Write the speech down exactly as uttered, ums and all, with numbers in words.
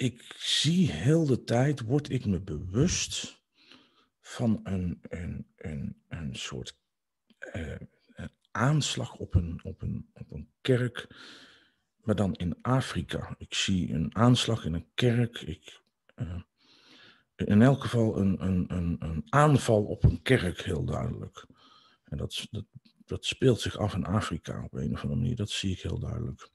ik zie heel de tijd, word ik me bewust van een, een, een, een soort uh, een aanslag op een, op, een, op een kerk, maar dan in Afrika. Ik zie een aanslag in een kerk. Ik, uh, in elk geval een, een, een, een aanval op een kerk, heel duidelijk. En dat, dat, dat speelt zich af in Afrika op een of andere manier. Dat zie ik heel duidelijk.